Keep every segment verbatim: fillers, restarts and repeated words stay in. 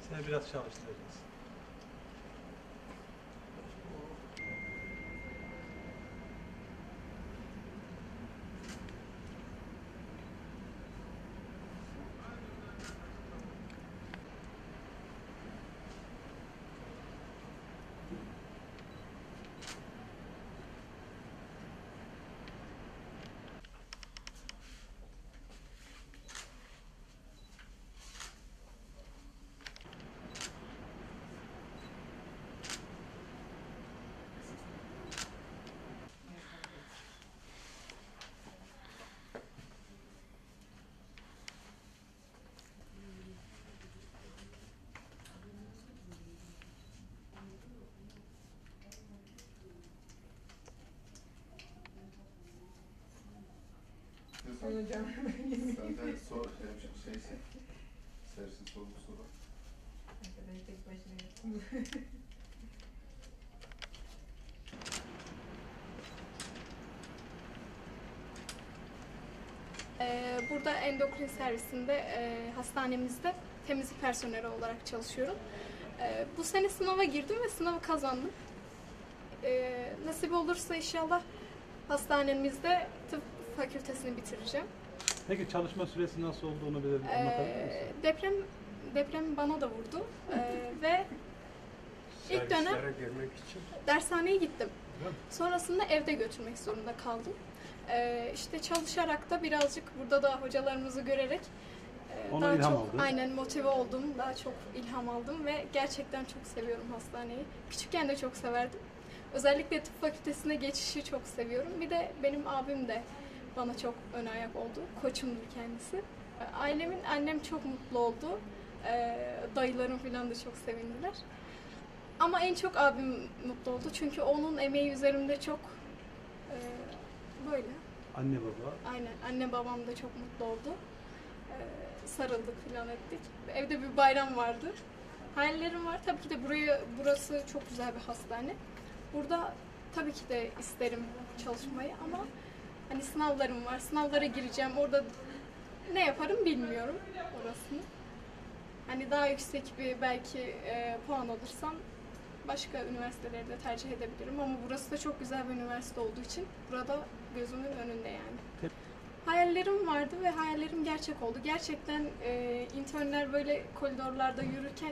Seni biraz çalıştıracağız. Hocam. Senden sor, şeysin, sersin sorgusu var. Arkadaş tek başına yaptım. Burada endokrin servisinde, e, hastanemizde temizlik personeli olarak çalışıyorum. E, bu sene sınava girdim ve sınavı kazandım. E, nasip olursa inşallah hastanemizde tıp fakültesini bitireceğim. Peki çalışma süresi nasıl olduğunu bize E, anlatabilir misin? deprem deprem bana da vurdu e, ve ilk dönem için. dershaneye gittim. Sonrasında evde götürmek zorunda kaldım. Ee, işte çalışarak da birazcık burada da hocalarımızı görerek e, Ona daha ilham çok aldın. aynen motive oldum. Daha çok ilham aldım ve gerçekten çok seviyorum hastaneyi. Küçükken de çok severdim. Özellikle tıp fakültesine geçişi çok seviyorum. Bir de benim abim de bana çok ön ayak oldu. Koçumdur kendisi. Ailemin, annem çok mutlu oldu. Ee, dayılarım falan da çok sevindiler. Ama en çok abim mutlu oldu. Çünkü onun emeği üzerimde çok e, böyle. Anne baba. Aynen. Anne babam da çok mutlu oldu. Ee, sarıldık falan ettik. Evde bir bayram vardı. Hayallerim var. Tabii ki de buraya, burası çok güzel bir hastane. Burada tabii ki de isterim çalışmayı ama hani sınavlarım var. Sınavlara gireceğim. Orada ne yaparım bilmiyorum orasını. Hani daha yüksek bir belki e, puan alırsam başka üniversiteleri de tercih edebilirim ama burası da çok güzel bir üniversite olduğu için burada gözümün önünde yani. Hayallerim vardı ve hayallerim gerçek oldu. Gerçekten e, internler böyle koridorlarda yürürken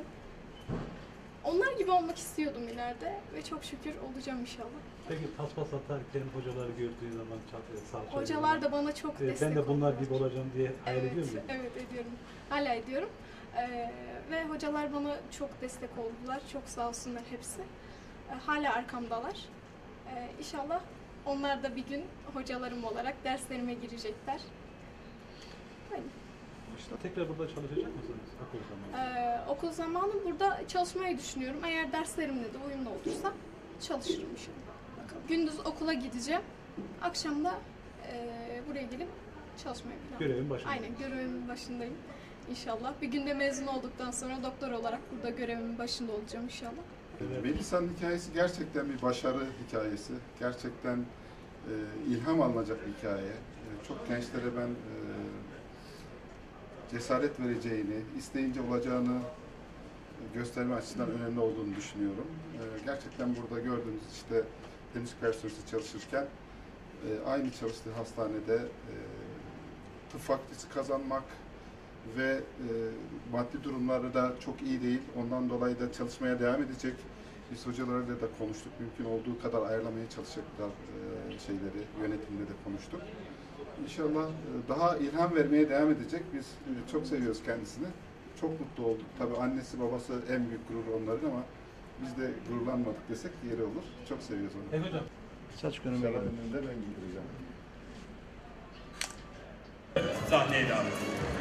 onlar gibi olmak istiyordum ileride ve çok şükür olacağım inşallah. Peki paspas atarken hocaları gördüğün zaman salça. Hocalar da bana çok e, destek Ben de bunlar oldular. gibi olacağım diye hayal Evet, ediyor musun? evet ediyorum. Hala ediyorum. Ee, ve hocalar bana çok destek oldular. Çok sağ olsunlar hepsi. Ee, hala arkamdalar. Ee, inşallah onlar da bir gün hocalarım olarak derslerime girecekler. Böyle. İşte tekrar burada çalışacak mısınız okul zamanı? Ee, okul zamanı burada çalışmayı düşünüyorum. Eğer derslerimle de uyumlu olursa çalışırım inşallah. Bakalım. Gündüz okula gideceğim. Akşam da e, buraya gelip çalışmaya planlıyorum. Görevin başında. Aynen, görevimin başındayım inşallah. Bir günde mezun olduktan sonra doktor olarak burada görevimin başında olacağım inşallah. Evet. Melisa'nın hikayesi gerçekten bir başarı hikayesi. Gerçekten e, ilham alınacak bir hikaye. E, çok gençlere ben e, cesaret vereceğini, isteyince olacağını gösterme açısından önemli olduğunu düşünüyorum. E, gerçekten burada gördüğünüz işte temizlik personeli çalışırken e, aynı çalıştığı hastanede e, tıp fakültesi kazanmak ve e, maddi durumları da çok iyi değil. Ondan dolayı da çalışmaya devam edecek. Biz hocalarıyla da konuştuk. Mümkün olduğu kadar ayarlamaya çalışacaklar e, şeyleri. Yönetimle de konuştuk. İnşallah e, daha ilham vermeye devam edecek. Biz e, çok seviyoruz kendisini. Çok mutlu olduk. Tabii annesi babası en büyük gurur onların ama biz de gururlanmadık desek yeri olur. Çok seviyoruz onu. Evet hocam. Saç önüme İnşallah gelin. önünde ben giydireceğim. Sahneye devam edelim.